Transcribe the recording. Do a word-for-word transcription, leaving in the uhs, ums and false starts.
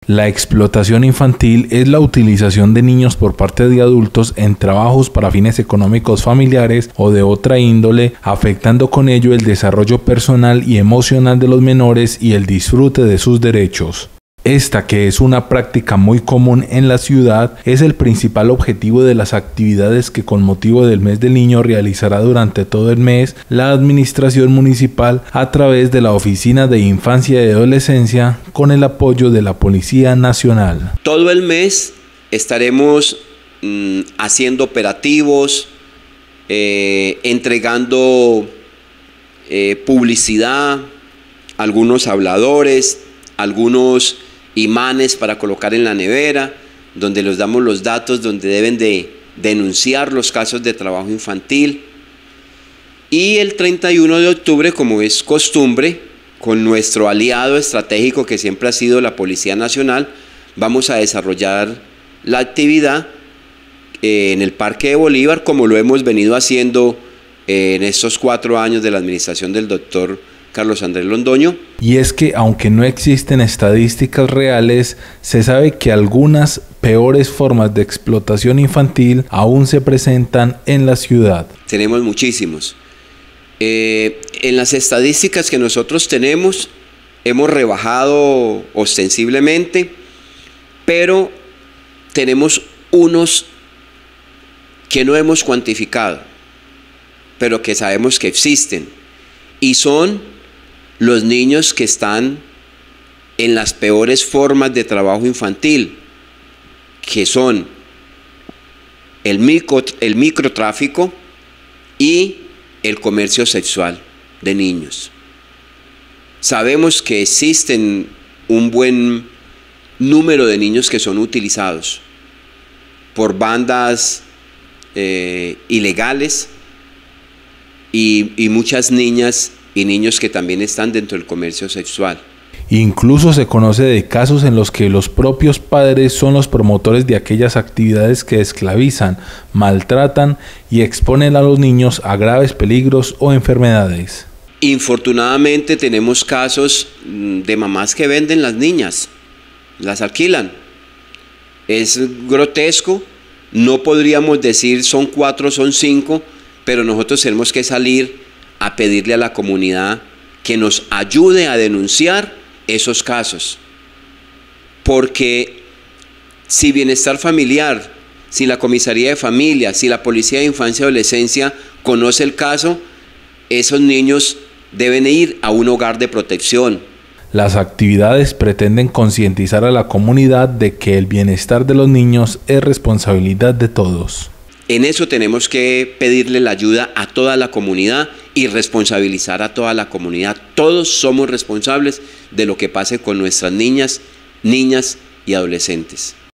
La explotación infantil es la utilización de niños por parte de adultos en trabajos para fines económicos familiares o de otra índole, afectando con ello el desarrollo personal y emocional de los menores y el disfrute de sus derechos. Esta, que es una práctica muy común en la ciudad, es el principal objetivo de las actividades que con motivo del mes del niño realizará durante todo el mes la administración municipal a través de la Oficina de Infancia y Adolescencia con el apoyo de la Policía Nacional. Todo el mes estaremos mmm, haciendo operativos, eh, entregando eh, publicidad, algunos habladores, algunos imanes para colocar en la nevera, donde les damos los datos donde deben de denunciar los casos de trabajo infantil. Y el treinta y uno de octubre, como es costumbre, con nuestro aliado estratégico que siempre ha sido la Policía Nacional, vamos a desarrollar la actividad eh, en el Parque de Bolívar, como lo hemos venido haciendo eh, en estos cuatro años de la administración del doctor Carlos Andrés Londoño. Y es que aunque no existen estadísticas reales, se sabe que algunas peores formas de explotación infantil aún se presentan en la ciudad. Tenemos muchísimos. Eh, en las estadísticas que nosotros tenemos, hemos rebajado ostensiblemente, pero tenemos unos que no hemos cuantificado, pero que sabemos que existen, y son los niños que están en las peores formas de trabajo infantil, que son el, micro, el microtráfico y el comercio sexual de niños. Sabemos que existen un buen número de niños que son utilizados por bandas eh, ilegales y, y muchas niñas y niños que también están dentro del comercio sexual. Incluso se conoce de casos en los que los propios padres son los promotores de aquellas actividades que esclavizan, maltratan y exponen a los niños a graves peligros o enfermedades. Infortunadamente tenemos casos de mamás que venden las niñas, las alquilan. Es grotesco, no podríamos decir son cuatro, son cinco, pero nosotros tenemos que salir a pedirle a la comunidad que nos ayude a denunciar esos casos, porque si Bienestar Familiar, si la Comisaría de Familia, si la Policía de Infancia y Adolescencia conoce el caso, esos niños deben ir a un hogar de protección. Las actividades pretenden concientizar a la comunidad de que el bienestar de los niños es responsabilidad de todos. En eso tenemos que pedirle la ayuda a toda la comunidad y responsabilizar a toda la comunidad. Todos somos responsables de lo que pase con nuestras niñas, niñas y adolescentes.